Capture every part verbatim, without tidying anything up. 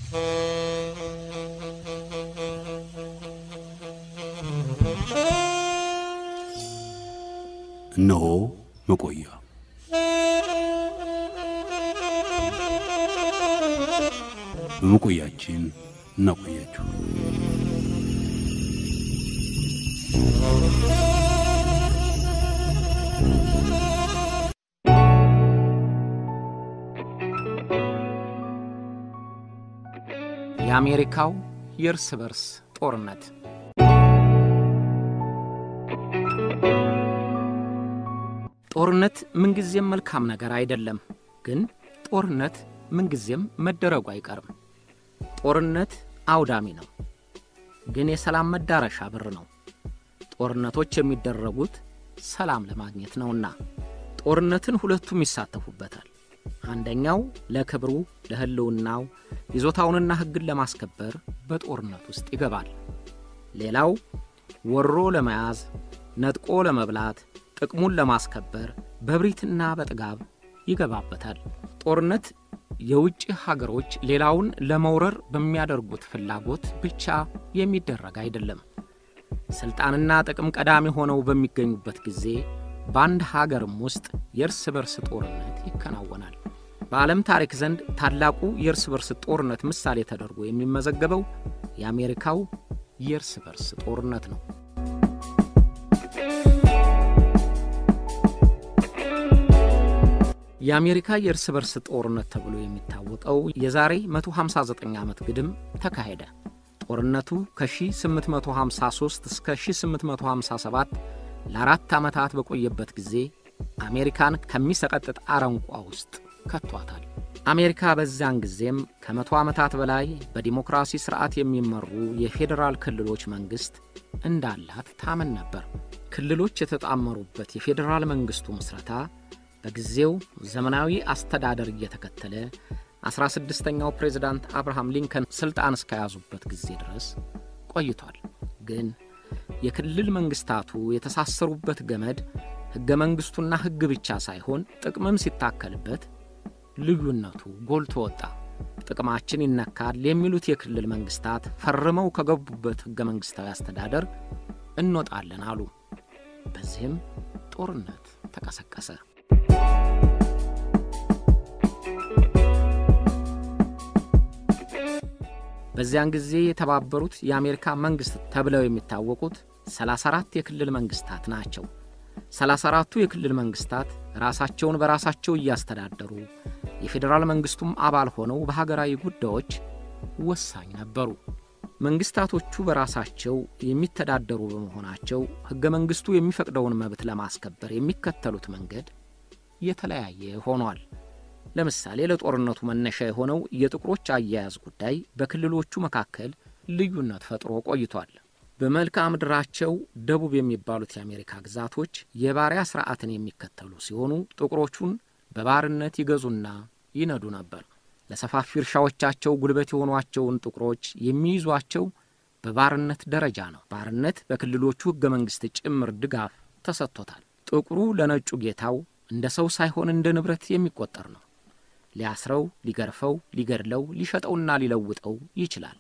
እነሆ መቆያ በመቆያችን እናቆያችሁ። የአሜሪካው የእርስበርስ ጦርነት ጦርነት ምንጊዜም መልካም ነገር አይደለም፣ ግን ጦርነት ምንጊዜም መደረጉ አይቀርም። ጦርነት አውዳሚ ነው፣ ግን የሰላም መዳረሻ ብር ነው። ጦርነቶች የሚደረጉት ሰላም ለማግኘት ነውና ጦርነትን ሁለቱም ይሳተፉበታል። አንደኛው ለክብሩ ለህልውናው ይዞታውንና ህግን ለማስከበር በጦርነት ውስጥ ይገባል። ሌላው ወሮ ለመያዝ ነጥቆ ለመብላት ጥቅሙን ለማስከበር በብሪትና በጥጋብ ይገባበታል። ጦርነት የውጭ ሀገሮች ሌላውን ለመውረር በሚያደርጉት ፍላጎት ብቻ የሚደረግ አይደለም። ስልጣንና ጥቅም ቀዳሚ ሆነው በሚገኙበት ጊዜ በአንድ ሀገርም ውስጥ የእርስበርስ ጦርነት ይከናወናል። በዓለም ታሪክ ዘንድ ታላቁ የእርስበርስ ጦርነት ምሳሌ ተደርጎ የሚመዘገበው የአሜሪካው የእርስበርስ ጦርነት ነው። የአሜሪካ የእርስበርስ ጦርነት ተብሎ የሚታወቀው የዛሬ መቶ ሃምሳ ዘጠኝ ዓመት ግድም ተካሄደ። ጦርነቱ ከ1853 እስከ ሺህ ስምንት መቶ ሃምሳ ሰባት ለአራት ዓመታት በቆየበት ጊዜ አሜሪካን ከሚሰቀጥጥ አረንቋ ውስጥ ከቷታል። አሜሪካ በዛን ጊዜም ከመቶ ዓመታት በላይ በዲሞክራሲ ስርዓት የሚመሩ የፌደራል ክልሎች መንግስት እንዳላት ታመን ነበር። ክልሎች የተጣመሩበት የፌደራል መንግስቱ መስረታ በጊዜው ዘመናዊ አስተዳደር እየተከተለ አስራ ስድስተኛው ፕሬዝዳንት አብርሃም ሊንከን ስልጣን እስከያዙበት ጊዜ ድረስ ቆይቷል። ግን የክልል መንግስታቱ የተሳሰሩበት ገመድ ህገ መንግስቱና ህግ ብቻ ሳይሆን ጥቅምም ሲታከልበት ልዩነቱ ጎልቶ ወጣ። ጥቅማችን ይነካል የሚሉት የክልል መንግስታት ፈርመው ከገቡበት ህገ መንግስታዊ አስተዳደር እንወጣለን አሉ። በዚህም ጦርነት ተቀሰቀሰ። በዚያን ጊዜ የተባበሩት የአሜሪካ መንግስት ተብለው የሚታወቁት ሰላሳ አራት የክልል መንግስታት ናቸው። ሰላሳ አራቱ የክልል መንግስታት ራሳቸውን በራሳቸው እያስተዳደሩ የፌደራል መንግስቱም አባል ሆነው በሀገራዊ ጉዳዮች ወሳኝ ነበሩ። መንግስታቶቹ በራሳቸው የሚተዳደሩ በመሆናቸው ህገ መንግስቱ የሚፈቅደውን መብት ለማስከበር የሚከተሉት መንገድ የተለያየ ሆኗል። ለምሳሌ ለጦርነቱ መነሻ የሆነው የጥቁሮች አያያዝ ጉዳይ በክልሎቹ መካከል ልዩነት ፈጥሮ ቆይቷል። በመልክዓ ምድራቸው ደቡብ የሚባሉት የአሜሪካ ግዛቶች የባሪያ ስርዓትን የሚከተሉ ሲሆኑ ጥቁሮቹን በባርነት ይገዙና ይነዱ ነበር። ለሰፋፊ እርሻዎቻቸው ጉልበት የሆኗቸውን ጥቁሮች የሚይዟቸው በባርነት ደረጃ ነው። ባርነት በክልሎቹ ህገ መንግስት ጭምር ድጋፍ ተሰጥቶታል። ጥቁሩ ለነጩ ጌታው እንደ ሰው ሳይሆን እንደ ንብረት የሚቆጠር ነው። ሊያስረው፣ ሊገርፈው፣ ሊገድለው፣ ሊሸጠውና ሊለውጠው ይችላል።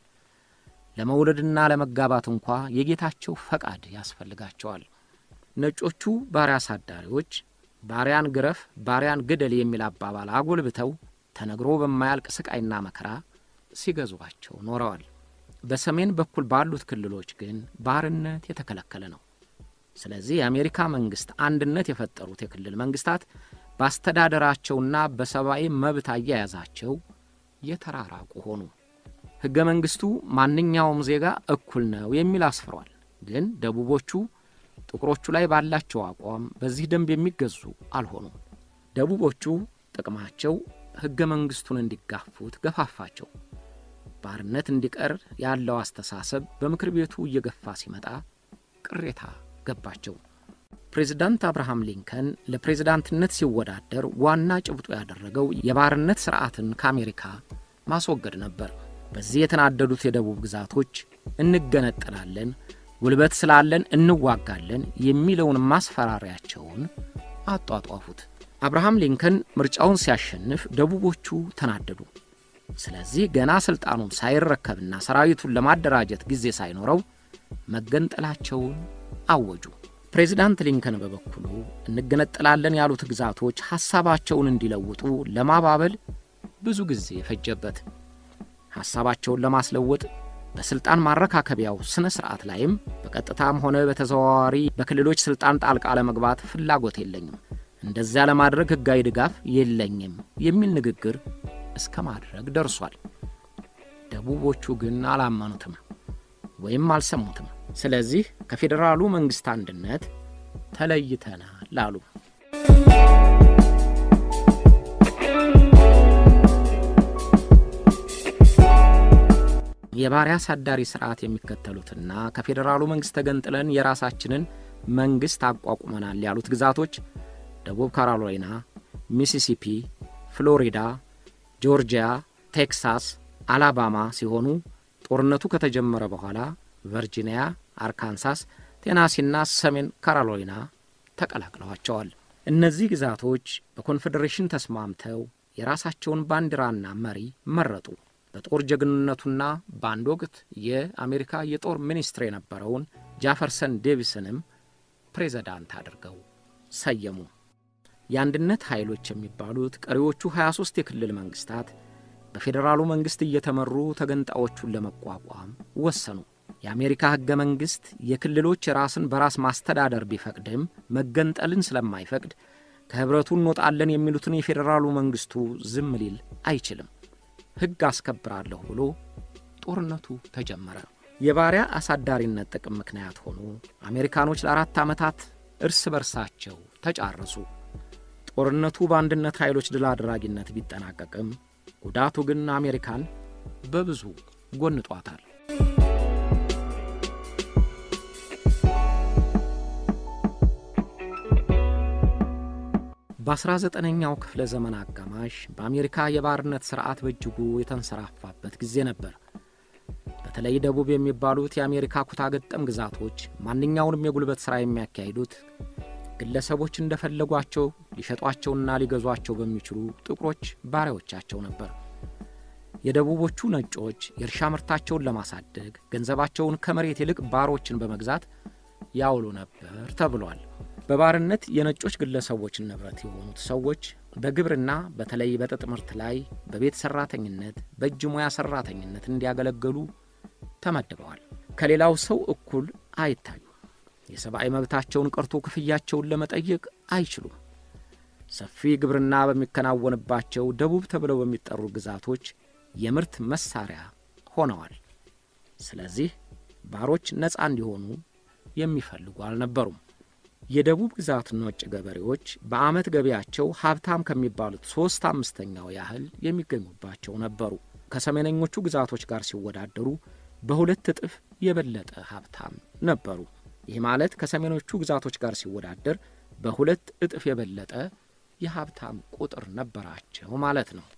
ለመውለድና ለመጋባት እንኳን የጌታቸው ፈቃድ ያስፈልጋቸዋል። ነጮቹ ባሪያ አሳዳሪዎች ባሪያን ግረፍ፣ ባሪያን ግደል የሚል አባባል አጎልብተው ተነግሮ በማያልቅ ስቃይና መከራ ሲገዙባቸው ኖረዋል። በሰሜን በኩል ባሉት ክልሎች ግን ባርነት የተከለከለ ነው። ስለዚህ የአሜሪካ መንግስት አንድነት የፈጠሩት የክልል መንግስታት ባስተዳደራቸውና በሰብአዊ መብት አያያዛቸው የተራራቁ ሆኑ። ህገ መንግስቱ ማንኛውም ዜጋ እኩል ነው የሚል አስፍሯል። ግን ደቡቦቹ ጥቁሮቹ ላይ ባላቸው አቋም በዚህ ደንብ የሚገዙ አልሆኑም። ደቡቦቹ ጥቅማቸው ህገ መንግስቱን እንዲጋፉት ገፋፋቸው። ባርነት እንዲቀር ያለው አስተሳሰብ በምክር ቤቱ እየገፋ ሲመጣ ቅሬታ ገባቸው። ፕሬዝዳንት አብርሃም ሊንከን ለፕሬዝዳንትነት ሲወዳደር ዋና ጭብጡ ያደረገው የባርነት ስርዓትን ከአሜሪካ ማስወገድ ነበር። በዚህ የተናደዱት የደቡብ ግዛቶች እንገነጠላለን፣ ጉልበት ስላለን እንዋጋለን የሚለውን ማስፈራሪያቸውን አጧጧፉት። አብርሃም ሊንከን ምርጫውን ሲያሸንፍ ደቡቦቹ ተናደዱ። ስለዚህ ገና ስልጣኑን ሳይረከብና ሰራዊቱን ለማደራጀት ጊዜ ሳይኖረው መገንጠላቸውን አወጁ። ፕሬዝዳንት ሊንከን በበኩሉ እንገነጠላለን ያሉት ግዛቶች ሐሳባቸውን እንዲለውጡ ለማባበል ብዙ ጊዜ ፈጀበት። ሐሳባቸውን ለማስለወጥ በስልጣን ማረካከቢያው ስነ ስርዓት ላይም በቀጥታም ሆነ በተዘዋዋሪ በክልሎች ስልጣን ጣልቃ ለመግባት ፍላጎት የለኝም፣ እንደዚያ ለማድረግ ህጋዊ ድጋፍ የለኝም የሚል ንግግር እስከ ማድረግ ደርሷል። ደቡቦቹ ግን አላመኑትም ወይም አልሰሙትም። ስለዚህ ከፌደራሉ መንግስት አንድነት ተለይተናል አሉ። የባሪያ አሳዳሪ ስርዓት የሚከተሉትና ከፌደራሉ መንግስት ተገንጥለን የራሳችንን መንግስት አቋቁመናል ያሉት ግዛቶች ደቡብ ካሮላይና፣ ሚሲሲፒ፣ ፍሎሪዳ፣ ጆርጂያ፣ ቴክሳስ፣ አላባማ ሲሆኑ ጦርነቱ ከተጀመረ በኋላ ቨርጂኒያ፣ አርካንሳስ፣ ቴናሲና ሰሜን ካሮላይና ተቀላቅለዋቸዋል። እነዚህ ግዛቶች በኮንፌዴሬሽን ተስማምተው የራሳቸውን ባንዲራና መሪ መረጡ። በጦር ጀግንነቱና በአንድ ወቅት የአሜሪካ የጦር ሚኒስትር የነበረውን ጃፈርሰን ዴቪስንም ፕሬዝዳንት አድርገው ሰየሙ። የአንድነት ኃይሎች የሚባሉት ቀሪዎቹ ሃያ ሶስት የክልል መንግስታት በፌደራሉ መንግስት እየተመሩ ተገንጣዮቹን ለመቋቋም ወሰኑ። የአሜሪካ ህገ መንግስት የክልሎች ራስን በራስ ማስተዳደር ቢፈቅድም መገንጠልን ስለማይፈቅድ ከህብረቱ እንወጣለን የሚሉትን የፌደራሉ መንግስቱ ዝም ሊል አይችልም። ህግ አስከብራለሁ ብሎ ጦርነቱ ተጀመረ። የባሪያ አሳዳሪነት ጥቅም ምክንያት ሆኖ አሜሪካኖች ለአራት ዓመታት እርስ በርሳቸው ተጫረሱ። ጦርነቱ በአንድነት ኃይሎች ድል አድራጊነት ቢጠናቀቅም ጉዳቱ ግን አሜሪካን በብዙ ጎንጧታል። በአስራ ዘጠነኛው ክፍለ ዘመን አጋማሽ በአሜሪካ የባርነት ሥርዓት በእጅጉ የተንሰራፋበት ጊዜ ነበር። በተለይ ደቡብ የሚባሉት የአሜሪካ ኩታገጠም ግዛቶች ማንኛውንም የጉልበት ሥራ የሚያካሂዱት ግለሰቦች እንደፈለጓቸው ሊሸጧቸውና ሊገዟቸው በሚችሉ ጥቁሮች ባሪያዎቻቸው ነበር። የደቡቦቹ ነጮች የእርሻ ምርታቸውን ለማሳደግ ገንዘባቸውን ከመሬት ይልቅ ባሮችን በመግዛት ያውሉ ነበር ተብሏል። በባርነት የነጮች ግለሰቦች ንብረት የሆኑት ሰዎች በግብርና በተለይ በጥጥ ምርት ላይ በቤት ሰራተኝነት በእጅ ሙያ ሰራተኝነት እንዲያገለግሉ ተመድበዋል። ከሌላው ሰው እኩል አይታዩ። የሰብአዊ መብታቸውን ቀርቶ ክፍያቸውን ለመጠየቅ አይችሉም። ሰፊ ግብርና በሚከናወንባቸው ደቡብ ተብለው በሚጠሩ ግዛቶች የምርት መሳሪያ ሆነዋል። ስለዚህ ባሮች ነፃ እንዲሆኑ የሚፈልጉ አልነበሩም። የደቡብ ግዛት ነጭ ገበሬዎች በአመት ገበያቸው ሀብታም ከሚባሉት ሶስት አምስተኛው ያህል የሚገኙባቸው ነበሩ። ከሰሜነኞቹ ግዛቶች ጋር ሲወዳደሩ በሁለት እጥፍ የበለጠ ሀብታም ነበሩ። ይህ ማለት ከሰሜኖቹ ግዛቶች ጋር ሲወዳደር በሁለት እጥፍ የበለጠ የሀብታም ቁጥር ነበራቸው ማለት ነው።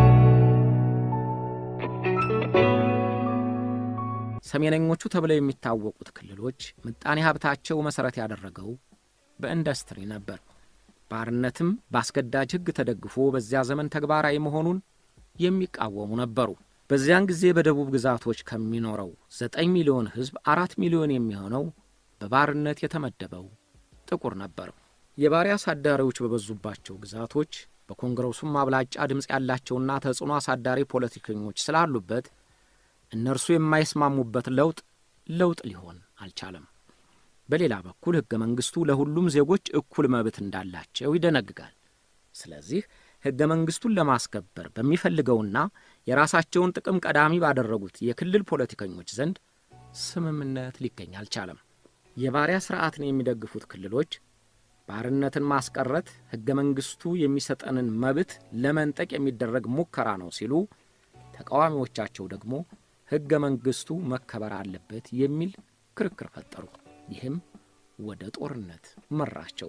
ሰሜነኞቹ ተብለው የሚታወቁት ክልሎች ምጣኔ ሀብታቸው መሰረት ያደረገው በኢንዱስትሪ ነበር። ባርነትም በአስገዳጅ ሕግ ተደግፎ በዚያ ዘመን ተግባራዊ መሆኑን የሚቃወሙ ነበሩ። በዚያን ጊዜ በደቡብ ግዛቶች ከሚኖረው ዘጠኝ ሚሊዮን ሕዝብ አራት ሚሊዮን የሚሆነው በባርነት የተመደበው ጥቁር ነበር። የባሪያ አሳዳሪዎች በበዙባቸው ግዛቶች በኮንግረሱም አብላጫ ድምጽ ያላቸውና ተጽዕኖ አሳዳሪ ፖለቲከኞች ስላሉበት እነርሱ የማይስማሙበት ለውጥ ለውጥ ሊሆን አልቻለም። በሌላ በኩል ሕገ መንግስቱ ለሁሉም ዜጎች እኩል መብት እንዳላቸው ይደነግጋል። ስለዚህ ሕገ መንግስቱን ለማስከበር በሚፈልገውና የራሳቸውን ጥቅም ቀዳሚ ባደረጉት የክልል ፖለቲከኞች ዘንድ ስምምነት ሊገኝ አልቻለም። የባሪያ ስርዓትን የሚደግፉት ክልሎች ባርነትን ማስቀረት ሕገ መንግስቱ የሚሰጠንን መብት ለመንጠቅ የሚደረግ ሙከራ ነው ሲሉ፣ ተቃዋሚዎቻቸው ደግሞ ሕገ መንግስቱ መከበር አለበት የሚል ክርክር ፈጠሩ። ይህም ወደ ጦርነት መራቸው።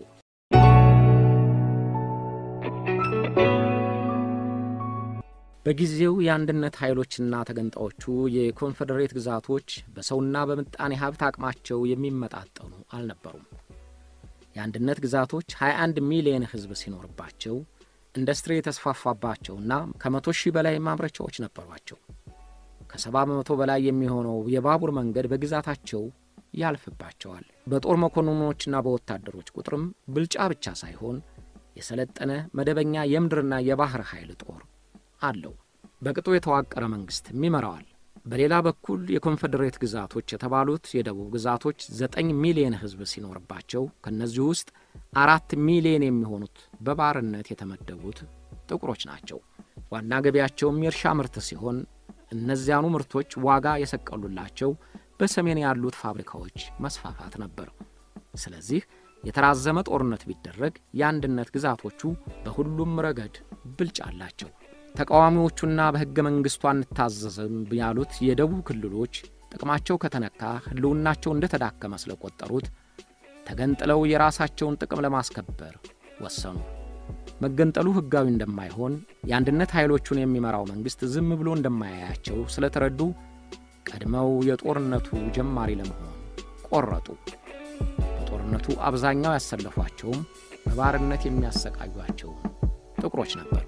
በጊዜው የአንድነት ኃይሎችና ተገንጣዮቹ የኮንፌዴሬት ግዛቶች በሰውና በምጣኔ ሀብት አቅማቸው የሚመጣጠኑ አልነበሩም። የአንድነት ግዛቶች ሃያ አንድ ሚሊዮን ህዝብ ሲኖርባቸው ኢንዱስትሪ የተስፋፋባቸውና ከመቶ ሺህ በላይ ማምረቻዎች ነበሯቸው። ከሰባ በመቶ በላይ የሚሆነው የባቡር መንገድ በግዛታቸው ያልፍባቸዋል። በጦር መኮንኖችና በወታደሮች ቁጥርም ብልጫ ብቻ ሳይሆን የሰለጠነ መደበኛ የምድርና የባህር ኃይል ጦር አለው። በቅጡ የተዋቀረ መንግስትም ይመራዋል። በሌላ በኩል የኮንፌደሬት ግዛቶች የተባሉት የደቡብ ግዛቶች ዘጠኝ ሚሊዮን ህዝብ ሲኖርባቸው ከነዚህ ውስጥ አራት ሚሊዮን የሚሆኑት በባርነት የተመደቡት ጥቁሮች ናቸው። ዋና ገቢያቸውም የእርሻ ምርት ሲሆን እነዚያኑ ምርቶች ዋጋ የሰቀሉላቸው በሰሜን ያሉት ፋብሪካዎች መስፋፋት ነበር። ስለዚህ የተራዘመ ጦርነት ቢደረግ የአንድነት ግዛቶቹ በሁሉም ረገድ ብልጫ አላቸው። ተቃዋሚዎቹና በህገ መንግስቱ አንታዘዝም ያሉት የደቡብ ክልሎች ጥቅማቸው ከተነካ ህልውናቸው እንደተዳከመ ስለቆጠሩት ተገንጥለው የራሳቸውን ጥቅም ለማስከበር ወሰኑ። መገንጠሉ ህጋዊ እንደማይሆን የአንድነት ኃይሎቹን የሚመራው መንግስት ዝም ብሎ እንደማያያቸው ስለተረዱ ቀድመው የጦርነቱ ጀማሪ ለመሆን ቆረጡ። በጦርነቱ አብዛኛው ያሰለፏቸውም በባርነት የሚያሰቃዩአቸው ጥቁሮች ነበር።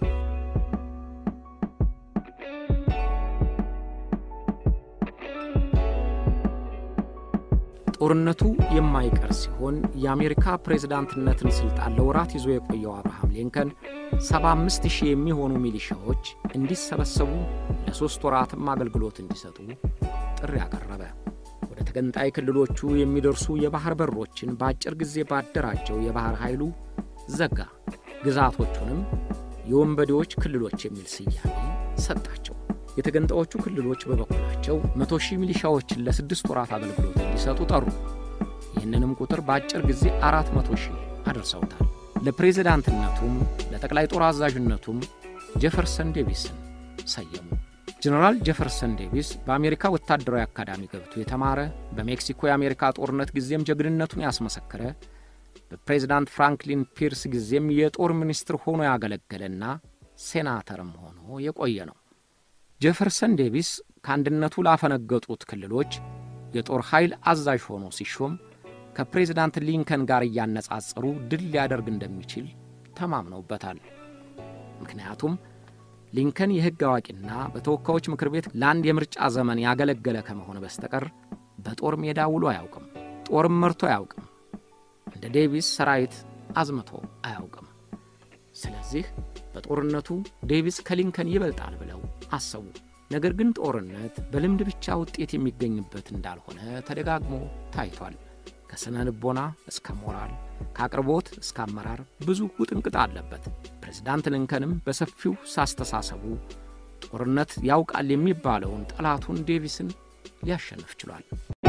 ጦርነቱ የማይቀር ሲሆን የአሜሪካ ፕሬዝዳንትነትን ስልጣን ለወራት ይዞ የቆየው አብርሃም ሊንከን ሰባ አምስት ሺህ የሚሆኑ ሚሊሻዎች እንዲሰበሰቡ ለሶስት ወራትም አገልግሎት እንዲሰጡ ጥሪ ያቀረበ። ወደ ተገንጣይ ክልሎቹ የሚደርሱ የባህር በሮችን በአጭር ጊዜ ባደራጀው የባህር ኃይሉ ዘጋ። ግዛቶቹንም የወንበዴዎች ክልሎች የሚል ስያሜ ሰጣቸው። የተገንጣዮቹ ክልሎች በበኩላቸው መቶ ሺህ ሚሊሻዎችን ለስድስት ወራት አገልግሎት እንዲሰጡ ጠሩ። ይህንንም ቁጥር በአጭር ጊዜ አራት መቶ ሺህ አደረሰውታል። ለፕሬዝዳንትነቱም ለጠቅላይ ጦር አዛዥነቱም ጄፈርሰን ዴቪስን ሰየሙ። ጀነራል ጄፈርሰን ዴቪስ በአሜሪካ ወታደራዊ አካዳሚ ገብቶ የተማረ፣ በሜክሲኮ የአሜሪካ ጦርነት ጊዜም ጀግንነቱን ያስመሰከረ፣ በፕሬዝዳንት ፍራንክሊን ፒርስ ጊዜም የጦር ሚኒስትር ሆኖ ያገለገለና ሴናተርም ሆኖ የቆየ ነው። ጄፈርሰን ዴቪስ ከአንድነቱ ላፈነገጡት ክልሎች የጦር ኃይል አዛዥ ሆኖ ሲሾም ከፕሬዝዳንት ሊንከን ጋር ያነጻጸሩ ድል ሊያደርግ እንደሚችል ተማምነውበታል። ምክንያቱም ሊንከን የሕግ አዋቂና በተወካዮች ምክር ቤት ለአንድ የምርጫ ዘመን ያገለገለ ከመሆን በስተቀር በጦር ሜዳ ውሎ አያውቅም። ጦርም መርቶ አያውቅም። እንደ ዴቪስ ሰራዊት አዝምቶ አያውቅም። ስለዚህ በጦርነቱ ዴቪስ ከሊንከን ይበልጣል ብለው አሰቡ። ነገር ግን ጦርነት በልምድ ብቻ ውጤት የሚገኝበት እንዳልሆነ ተደጋግሞ ታይቷል። ከስነ ልቦና እስከ ሞራል፣ ከአቅርቦት እስከ አመራር ብዙ ውጥንቅጥ አለበት። ፕሬዝዳንት ሊንከንም በሰፊው ሳስተሳሰቡ ጦርነት ያውቃል የሚባለውን ጠላቱን ዴቪስን ሊያሸንፍ ችሏል።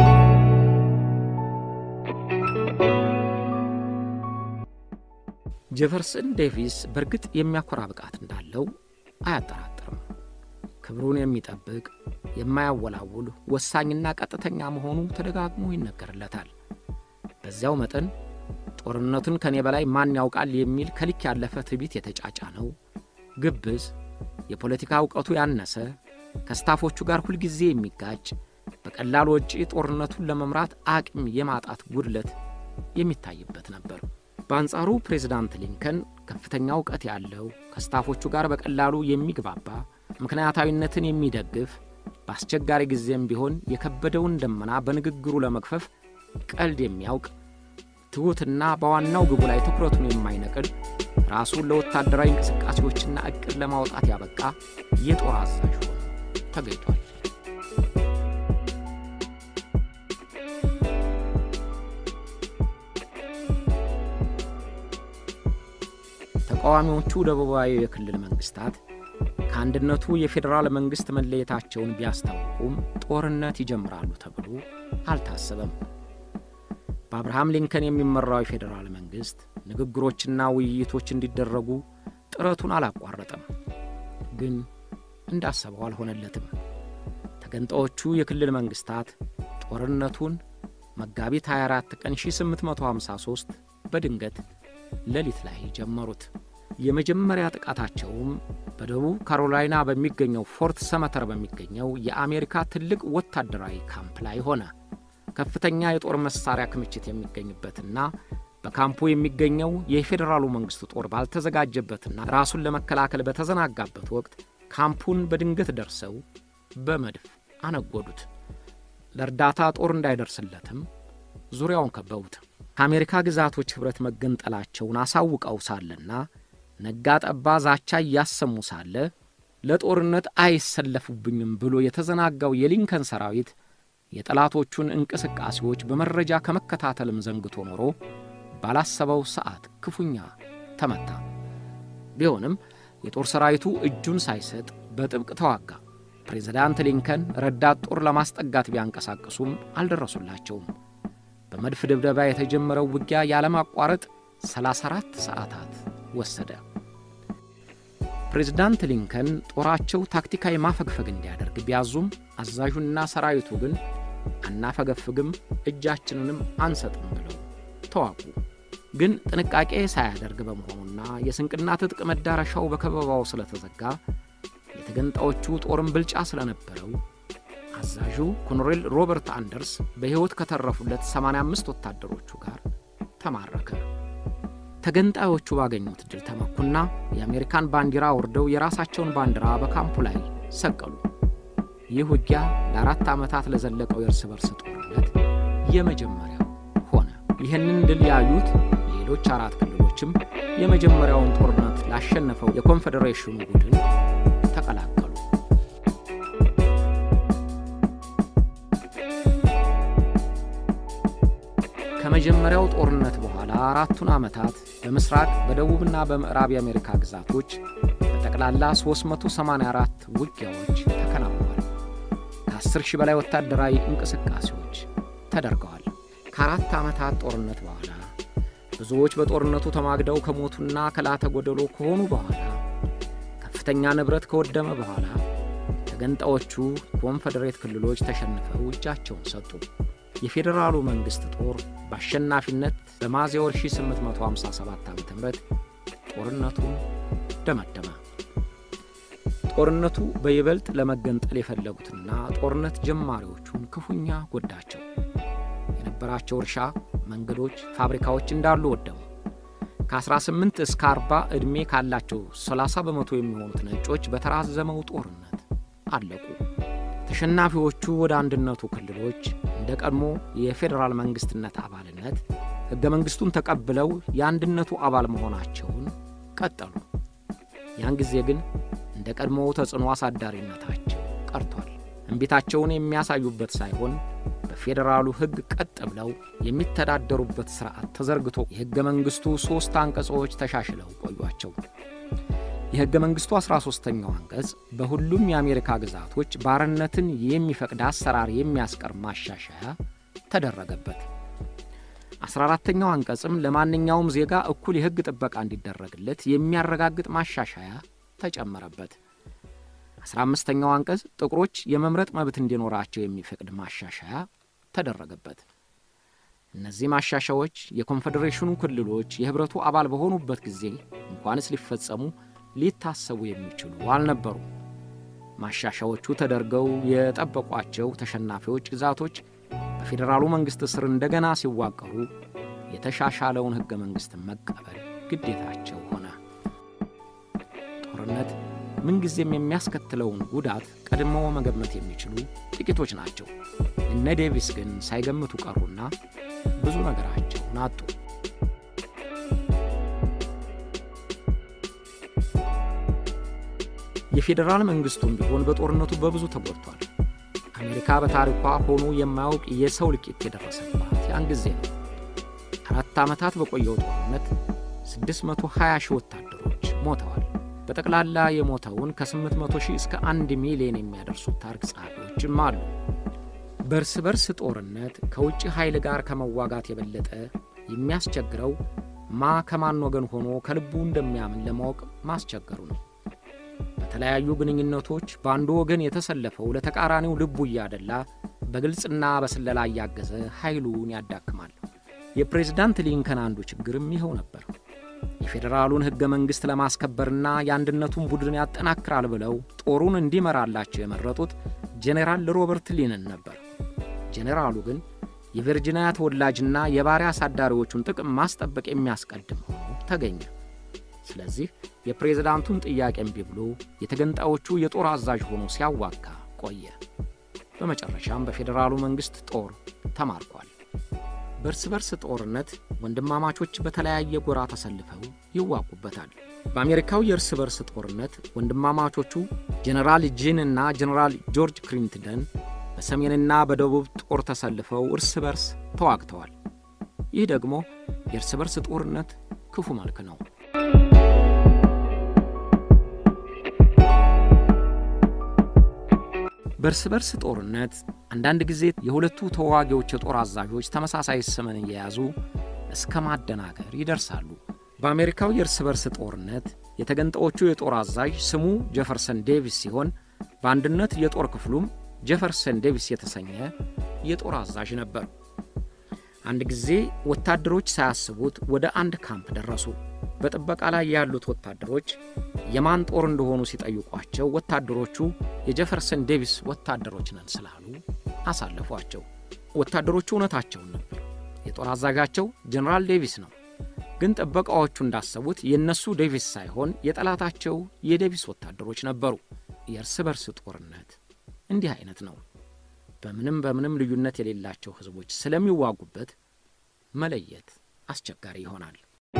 ጄፈርሰን ዴቪስ በርግጥ የሚያኮራ ብቃት እንዳለው አያጠራጥርም። ክብሩን የሚጠብቅ የማያወላውል ወሳኝና ቀጥተኛ መሆኑ ተደጋግሞ ይነገርለታል። በዚያው መጠን ጦርነቱን ከኔ በላይ ማን ያውቃል የሚል ከልክ ያለፈ ትዕቢት የተጫጫነው ግብዝ፣ የፖለቲካ ዕውቀቱ ያነሰ፣ ከስታፎቹ ጋር ሁሉ ጊዜ የሚጋጭ፣ በቀላል ወጪ ጦርነቱን ለመምራት አቅም የማጣት ጉድለት የሚታይበት ነበር። በአንጻሩ ፕሬዝዳንት ሊንከን ከፍተኛ ዕውቀት ያለው፣ ከስታፎቹ ጋር በቀላሉ የሚግባባ፣ ምክንያታዊነትን የሚደግፍ፣ በአስቸጋሪ ጊዜም ቢሆን የከበደውን ደመና በንግግሩ ለመክፈፍ ቀልድ የሚያውቅ፣ ትሁትና በዋናው ግቡ ላይ ትኩረቱን የማይነቅል፣ ራሱን ለወታደራዊ እንቅስቃሴዎችና እቅድ ለማውጣት ያበቃ የጦር አዛዥ ሆኖ ተገኝቷል። ተቃዋሚዎቹ ደቡባዊ የክልል መንግስታት ከአንድነቱ የፌደራል መንግስት መለየታቸውን ቢያስታውቁም ጦርነት ይጀምራሉ ተብሎ አልታሰበም። በአብርሃም ሊንከን የሚመራው የፌደራል መንግስት ንግግሮችና ውይይቶች እንዲደረጉ ጥረቱን አላቋረጠም። ግን እንዳሰበው አልሆነለትም። ተገንጣዮቹ የክልል መንግስታት ጦርነቱን መጋቢት ሃያ አራት ቀን ሺህ ስምንት መቶ ሃምሳ ሦስት በድንገት ሌሊት ላይ ጀመሩት። የመጀመሪያ ጥቃታቸውም በደቡብ ካሮላይና በሚገኘው ፎርት ሰመተር በሚገኘው የአሜሪካ ትልቅ ወታደራዊ ካምፕ ላይ ሆነ። ከፍተኛ የጦር መሳሪያ ክምችት የሚገኝበትና በካምፑ የሚገኘው የፌደራሉ መንግስት ጦር ባልተዘጋጀበትና ራሱን ለመከላከል በተዘናጋበት ወቅት ካምፑን በድንገት ደርሰው በመድፍ አነጎዱት። ለእርዳታ ጦር እንዳይደርስለትም ዙሪያውን ከበቡት። ከአሜሪካ ግዛቶች ህብረት መገንጠላቸውን አሳውቀው ሳለና ነጋ ጠባ ዛቻ ያሰሙ ሳለ ለጦርነት አይሰለፉብኝም ብሎ የተዘናጋው የሊንከን ሰራዊት የጠላቶቹን እንቅስቃሴዎች በመረጃ ከመከታተልም ዘንግቶ ኖሮ ባላሰበው ሰዓት ክፉኛ ተመታ። ቢሆንም የጦር ሰራዊቱ እጁን ሳይሰጥ በጥብቅ ተዋጋ። ፕሬዝዳንት ሊንከን ረዳት ጦር ለማስጠጋት ቢያንቀሳቀሱም አልደረሱላቸውም። በመድፍ ድብደባ የተጀመረው ውጊያ ያለማቋረጥ ሰላሳ አራት ሰዓታት ወሰደ። ፕሬዝዳንት ሊንከን ጦራቸው ታክቲካዊ ማፈግፈግ እንዲያደርግ ቢያዙም አዛዡና ሰራዊቱ ግን አናፈገፍግም እጃችንንም አንሰጥም ብለው ተዋጉ። ግን ጥንቃቄ ሳያደርግ በመሆኑና የስንቅና ትጥቅ መዳረሻው በከበባው ስለተዘጋ የተገንጣዎቹ ጦርም ብልጫ ስለነበረው አዛዡ ኮሎኔል ሮበርት አንደርስ በህይወት ከተረፉለት ሰማንያ አምስት ወታደሮቹ ጋር ተማረከ። ተገንጣዮቹ ባገኙት ድል ተመኩና የአሜሪካን ባንዲራ ወርደው የራሳቸውን ባንዲራ በካምፑ ላይ ሰቀሉ። ይህ ውጊያ ለአራት ዓመታት ለዘለቀው የእርስበርስ ጦርነት የመጀመሪያው ሆነ። ይህንን ድል ያዩት ሌሎች አራት ክልሎችም የመጀመሪያውን ጦርነት ላሸነፈው የኮንፌደሬሽኑ ቡድን ተቀላቀሉ። ከመጀመሪያው ጦርነት በኋላ አራቱን ዓመታት በምስራቅ በደቡብና በምዕራብ የአሜሪካ ግዛቶች በጠቅላላ ሦስት መቶ ሰማንያ አራት ውጊያዎች ተከናውነዋል። ከአስር ሺህ በላይ ወታደራዊ እንቅስቃሴዎች ተደርገዋል። ከአራት ዓመታት ጦርነት በኋላ ብዙዎች በጦርነቱ ተማግደው ከሞቱና ከላተ ጎደሎ ከሆኑ በኋላ ከፍተኛ ንብረት ከወደመ በኋላ ተገንጣዎቹ ኮንፌደሬት ክልሎች ተሸንፈው እጃቸውን ሰጡ። የፌደራሉ መንግስት ጦር በአሸናፊነት በሚያዝያ ወር ሺህ ስምንት መቶ ሃምሳ ሰባት ዓመተ ምህረት ጦርነቱን ደመደመ። ጦርነቱ በይበልጥ ለመገንጠል የፈለጉትና ጦርነት ጀማሪዎቹን ክፉኛ ጎዳቸው። የነበራቸው እርሻ፣ መንገዶች፣ ፋብሪካዎች እንዳሉ ወደሙ። ከ18 እስከ አርባ ዕድሜ ካላቸው ሰላሳ በመቶ የሚሆኑት ነጮች በተራዘመው ጦርነት አለቁ። ተሸናፊዎቹ ወደ አንድነቱ ክልሎች እንደ ቀድሞ የፌደራል መንግስትነት አባልነት ሕገ መንግስቱን ተቀብለው የአንድነቱ አባል መሆናቸውን ቀጠሉ። ያን ጊዜ ግን እንደ ቀድሞ ተጽዕኖ አሳዳሪነታቸው ቀርቷል። እንቢታቸውን የሚያሳዩበት ሳይሆን በፌደራሉ ሕግ ቀጥ ብለው የሚተዳደሩበት ሥርዓት ተዘርግቶ የሕገ መንግስቱ ሦስት አንቀጾች ተሻሽለው ቆዩአቸው። የሕገ መንግስቱ አስራ ሦስተኛው አንቀጽ በሁሉም የአሜሪካ ግዛቶች ባርነትን የሚፈቅድ አሰራር የሚያስቀር ማሻሻያ ተደረገበት። አስራ አራተኛው አንቀጽም ለማንኛውም ዜጋ እኩል የሕግ ጥበቃ እንዲደረግለት የሚያረጋግጥ ማሻሻያ ተጨመረበት። አስራ አምስተኛው አንቀጽ ጥቁሮች የመምረጥ መብት እንዲኖራቸው የሚፈቅድ ማሻሻያ ተደረገበት። እነዚህ ማሻሻያዎች የኮንፌደሬሽኑ ክልሎች የህብረቱ አባል በሆኑበት ጊዜ እንኳንስ ሊፈጸሙ ሊታሰቡ የሚችሉ አልነበሩ። ማሻሻያዎቹ ተደርገው የጠበቋቸው ተሸናፊዎች ግዛቶች በፌደራሉ መንግስት ስር እንደገና ሲዋቀሩ የተሻሻለውን ሕገ መንግስት መቀበል ግዴታቸው ሆነ። ጦርነት ምንጊዜም የሚያስከትለውን ጉዳት ቀድመው መገመት የሚችሉ ጥቂቶች ናቸው። እነ ዴቪስ ግን ሳይገምቱ ቀሩና ብዙ ነገራቸውን አጡ። የፌደራል መንግስቱም ቢሆን በጦርነቱ በብዙ ተጎድቷል። አሜሪካ በታሪኳ ሆኖ የማያውቅ የሰው ልቂት የደረሰባት ያን ጊዜ ነው። አራት ዓመታት በቆየው ጦርነት ስድስት መቶ ሃያ ሺህ ወታደሮች ሞተዋል። በጠቅላላ የሞተውን ከስምንት መቶ ሺህ እስከ አንድ ሚሊዮን የሚያደርሱ ታሪክ ጸሐፊዎችም አሉ። በእርስበርስ ጦርነት ከውጭ ኃይል ጋር ከመዋጋት የበለጠ የሚያስቸግረው ማ ከማን ወገን ሆኖ ከልቡ እንደሚያምን ለማወቅ ማስቸገሩ ነው። በተለያዩ ግንኙነቶች በአንዱ ወገን የተሰለፈው ለተቃራኒው ልቡ ያደላ በግልጽና በስለላ ያገዘ ኃይሉን ያዳክማል። የፕሬዝዳንት ሊንከን አንዱ ችግርም ይሄው ነበር። የፌደራሉን ሕገ መንግስት ለማስከበርና የአንድነቱን ቡድን ያጠናክራል ብለው ጦሩን እንዲመራላቸው የመረጡት ጄኔራል ሮበርት ሊንን ነበር። ጄኔራሉ ግን የቨርጂኒያ ተወላጅና የባሪያ አሳዳሪዎቹን ጥቅም ማስጠበቅ የሚያስቀድም ሆኖ ተገኘ። ስለዚህ የፕሬዝዳንቱን ጥያቄ እምቢ ብሎ የተገንጣዮቹ የጦር አዛዥ ሆኖ ሲያዋጋ ቆየ። በመጨረሻም በፌደራሉ መንግስት ጦር ተማርኳል። በእርስበርስ ጦርነት ወንድማማቾች በተለያየ ጎራ ተሰልፈው ይዋጉበታል። በአሜሪካው የእርስበርስ ጦርነት ወንድማማቾቹ ጀነራል ጂን እና ጀነራል ጆርጅ ክሊንተን በሰሜንና በደቡብ ጦር ተሰልፈው እርስበርስ ተዋግተዋል። ይህ ደግሞ የእርስበርስ ጦርነት ክፉ መልክ ነው። በእርስበርስ ጦርነት አንዳንድ ጊዜ የሁለቱ ተዋጊዎች የጦር አዛዦች ተመሳሳይ ስምን እየያዙ እስከ ማደናገር ይደርሳሉ። በአሜሪካው የእርስበርስ ጦርነት የተገንጣዮቹ የጦር አዛዥ ስሙ ጄፈርሰን ዴቪስ ሲሆን በአንድነት የጦር ክፍሉም ጄፈርሰን ዴቪስ የተሰኘ የጦር አዛዥ ነበር። አንድ ጊዜ ወታደሮች ሳያስቡት ወደ አንድ ካምፕ ደረሱ። በጥበቃ ላይ ያሉት ወታደሮች የማን ጦር እንደሆኑ ሲጠይቋቸው ወታደሮቹ የጄፈርሰን ዴቪስ ወታደሮች ነን ስላሉ አሳለፏቸው። ወታደሮቹ እውነታቸውን ነበር። የጦር አዛዣቸው ጀነራል ዴቪስ ነው። ግን ጥበቃዎቹ እንዳሰቡት የነሱ ዴቪስ ሳይሆን የጠላታቸው የዴቪስ ወታደሮች ነበሩ። የእርስበርስ ጦርነት እንዲህ አይነት ነው። በምንም በምንም ልዩነት የሌላቸው ህዝቦች ስለሚዋጉበት መለየት አስቸጋሪ ይሆናል።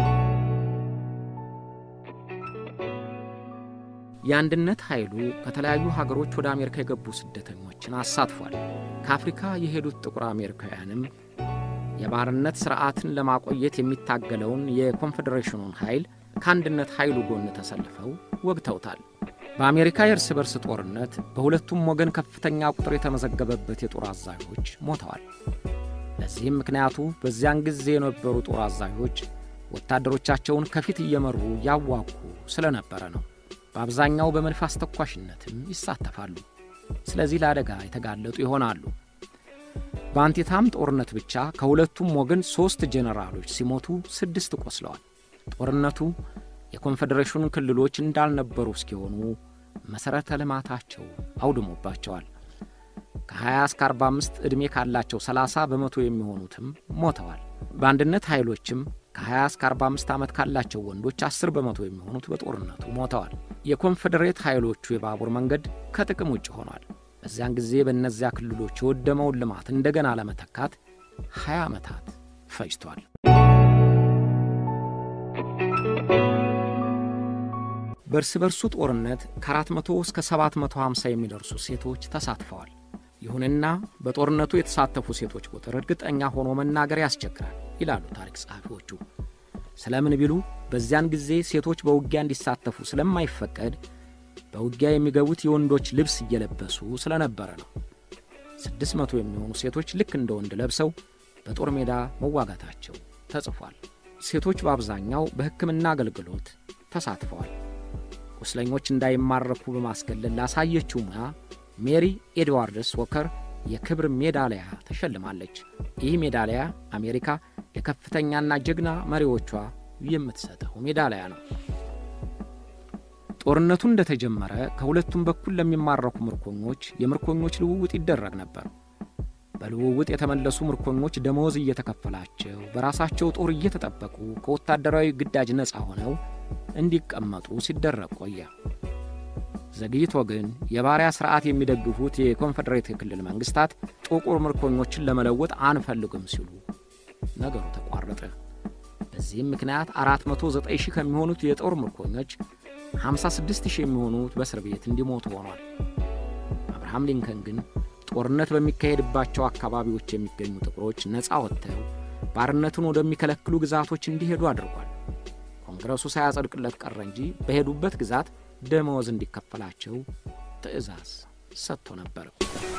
የአንድነት ኃይሉ ከተለያዩ ሀገሮች ወደ አሜሪካ የገቡ ስደተኞችን አሳትፏል። ከአፍሪካ የሄዱት ጥቁር አሜሪካውያንም የባርነት ሥርዓትን ለማቆየት የሚታገለውን የኮንፌዴሬሽኑን ኃይል ከአንድነት ኃይሉ ጎን ተሰልፈው ወግተውታል። በአሜሪካ የእርስበርስ ጦርነት በሁለቱም ወገን ከፍተኛ ቁጥር የተመዘገበበት የጦር አዛዦች ሞተዋል። ለዚህም ምክንያቱ በዚያን ጊዜ የነበሩ ጦር አዛዦች ወታደሮቻቸውን ከፊት እየመሩ ያዋጉ ስለነበረ ነው። በአብዛኛው በመድፍ አስተኳሽነትም ይሳተፋሉ። ስለዚህ ለአደጋ የተጋለጡ ይሆናሉ። በአንቲታም ጦርነት ብቻ ከሁለቱም ወገን ሶስት ጄኔራሎች ሲሞቱ ስድስት ቆስለዋል። ጦርነቱ የኮንፌዴሬሽኑ ክልሎች እንዳልነበሩ እስኪሆኑ መሰረተ ልማታቸው አውድሞባቸዋል። ከ20 እስከ አርባ አምስት ዕድሜ ካላቸው ሰላሳ በመቶ የሚሆኑትም ሞተዋል። በአንድነት ኃይሎችም ከ20 እስከ አርባ አምስት ዓመት ካላቸው ወንዶች አስር በመቶ የሚሆኑት በጦርነቱ ሞተዋል። የኮንፌዴሬት ኃይሎቹ የባቡር መንገድ ከጥቅም ውጭ ሆኗል። በዚያን ጊዜ በእነዚያ ክልሎች የወደመውን ልማት እንደገና ለመተካት ሃያ ዓመታት ፈጅቷል። በእርስበርሱ ጦርነት ከአራት መቶ እስከ ሰባት መቶ ሃምሳ የሚደርሱ ሴቶች ተሳትፈዋል። ይሁንና በጦርነቱ የተሳተፉ ሴቶች ቁጥር እርግጠኛ ሆኖ መናገር ያስቸግራል ይላሉ ታሪክ ጸሐፊዎቹ። ስለምን ቢሉ በዚያን ጊዜ ሴቶች በውጊያ እንዲሳተፉ ስለማይፈቀድ በውጊያ የሚገቡት የወንዶች ልብስ እየለበሱ ስለነበረ ነው። ስድስት መቶ የሚሆኑ ሴቶች ልክ እንደ ወንድ ለብሰው በጦር ሜዳ መዋጋታቸው ተጽፏል። ሴቶች በአብዛኛው በሕክምና አገልግሎት ተሳትፈዋል። ቁስለኞች እንዳይማረኩ በማስገለል ላሳየችው ሙያ ሜሪ ኤድዋርድስ ወከር የክብር ሜዳሊያ ተሸልማለች። ይህ ሜዳሊያ አሜሪካ ለከፍተኛና ጀግና መሪዎቿ የምትሰጠው ሜዳሊያ ነው። ጦርነቱ እንደተጀመረ ከሁለቱም በኩል ለሚማረኩ ምርኮኞች የምርኮኞች ልውውጥ ይደረግ ነበር። በልውውጥ የተመለሱ ምርኮኞች ደሞዝ እየተከፈላቸው በራሳቸው ጦር እየተጠበቁ ከወታደራዊ ግዳጅ ነፃ ሆነው እንዲቀመጡ ሲደረግ ቆየ። ዘግይቶ ግን የባሪያ ሥርዓት የሚደግፉት የኮንፌዴሬት ክልል መንግስታት ጥቁር ምርኮኞችን ለመለወጥ አንፈልግም ሲሉ ነገሩ ተቋረጠ። በዚህም ምክንያት አራት መቶ ዘጠኝ ሺህ ከሚሆኑት የጦር ምርኮኞች ሃምሳ ስድስት ሺህ የሚሆኑት በእስር ቤት እንዲሞቱ ሆኗል። አብርሃም ሊንከን ግን ጦርነት በሚካሄድባቸው አካባቢዎች የሚገኙ ጥቁሮች ነፃ ወጥተው ባርነቱን ወደሚከለክሉ ግዛቶች እንዲሄዱ አድርጓል። ኮንግረሱ ሳያጸድቅለት ቀረ እንጂ በሄዱበት ግዛት ደመወዝ እንዲከፈላቸው ትዕዛዝ ሰጥቶ ነበር።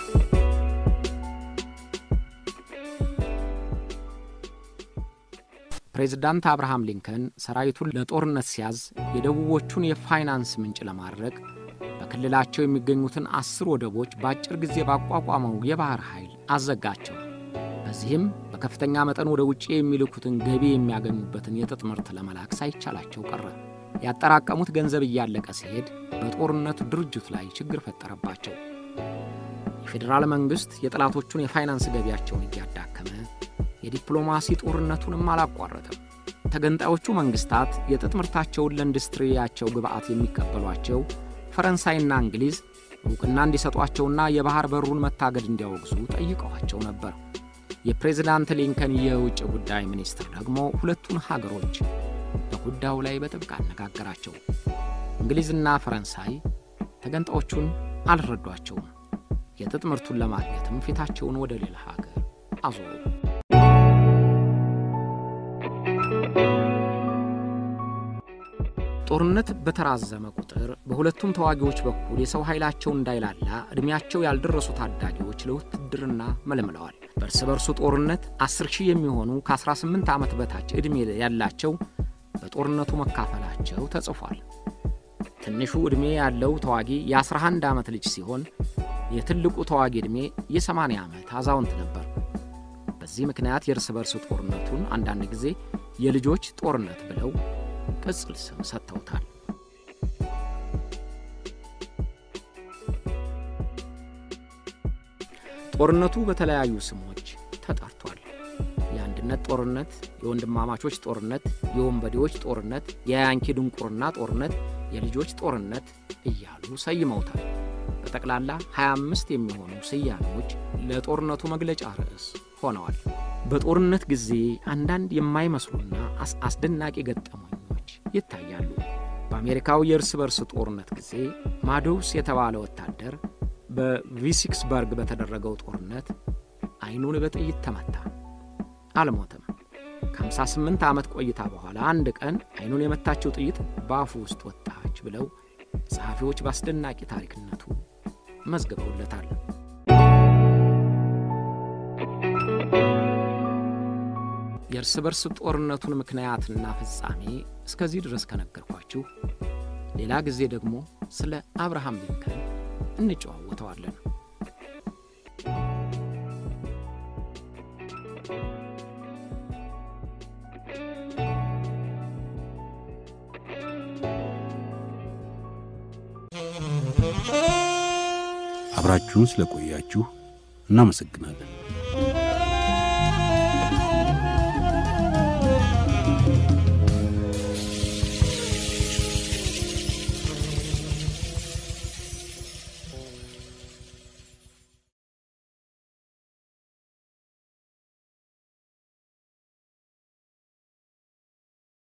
ፕሬዝዳንት አብርሃም ሊንከን ሰራዊቱን ለጦርነት ሲያዝ የደቡቦቹን የፋይናንስ ምንጭ ለማድረግ በክልላቸው የሚገኙትን አስር ወደቦች በአጭር ጊዜ ባቋቋመው የባህር ኃይል አዘጋቸው። በዚህም በከፍተኛ መጠን ወደ ውጪ የሚልኩትን ገቢ የሚያገኙበትን የጥጥ ምርት ለመላክ ሳይቻላቸው ቀረ። ያጠራቀሙት ገንዘብ እያለቀ ሲሄድ በጦርነቱ ድርጅት ላይ ችግር ፈጠረባቸው። የፌደራል መንግስት የጠላቶቹን የፋይናንስ ገቢያቸውን እያዳከመ እያዳከመ የዲፕሎማሲ ጦርነቱንም አላቋረጠም። ተገንጣዮቹ መንግስታት የጥጥ ምርታቸውን ለኢንዱስትሪያቸው ግብአት የሚቀበሏቸው ፈረንሳይና እንግሊዝ እውቅና እንዲሰጧቸውና የባህር በሩን መታገድ እንዲያወግዙ ጠይቀዋቸው ነበር። የፕሬዝዳንት ሊንከን የውጭ ጉዳይ ሚኒስትር ደግሞ ሁለቱን ሀገሮች በጉዳዩ ላይ በጥብቅ አነጋገራቸው። እንግሊዝና ፈረንሳይ ተገንጣዮቹን አልረዷቸውም። የጥጥ ምርቱን ለማግኘትም ፊታቸውን ወደ ሌላ ሀገር አዞሩ። ጦርነት በተራዘመ ቁጥር በሁለቱም ተዋጊዎች በኩል የሰው ኃይላቸው እንዳይላላ እድሜያቸው ያልደረሱ ታዳጊዎች ለውትድርና መልምለዋል። በእርስበርሱ ጦርነት አስር ሺህ የሚሆኑ ከ18 ዓመት በታች እድሜ ያላቸው በጦርነቱ መካፈላቸው ተጽፏል። ትንሹ እድሜ ያለው ተዋጊ የ11 ዓመት ልጅ ሲሆን የትልቁ ተዋጊ እድሜ የ80 ዓመት አዛውንት ነበር። በዚህ ምክንያት የእርስበርስ ጦርነቱን አንዳንድ ጊዜ የልጆች ጦርነት ብለው ቅጽል ስም ሰጥተውታል። ጦርነቱ በተለያዩ ስሞች ተጠርቷል። የአንድነት ጦርነት፣ የወንድማማቾች ጦርነት፣ የወንበዴዎች ጦርነት፣ የያንኪ ድንቁርና ጦርነት፣ የልጆች ጦርነት እያሉ ሰይመውታል። በጠቅላላ ሃያ አምስት የሚሆኑ ስያሜዎች ለጦርነቱ መግለጫ ርዕስ ሆነዋል። በጦርነት ጊዜ አንዳንድ የማይመስሉና አስደናቂ ገጠመኞች ይታያሉ። በአሜሪካው የእርስበርስ ጦርነት ጊዜ ማዶውስ የተባለ ወታደር በቪክስበርግ በተደረገው ጦርነት አይኑን በጥይት ተመታ። አልሞተም። ከ58 ዓመት ቆይታ በኋላ አንድ ቀን አይኑን የመታቸው ጥይት በአፉ ውስጥ ወጣች ብለው ጸሐፊዎች በአስደናቂ ታሪክነቱ መዝግበውለታል። የእርስበርስ ጦርነቱን ምክንያትና ፍጻሜ እስከዚህ ድረስ ከነገርኳችሁ ሌላ ጊዜ ደግሞ ስለ አብርሃም ሊንከን እንጨዋወተዋለን። አብራችሁን ስለቆያችሁ እናመሰግናለን።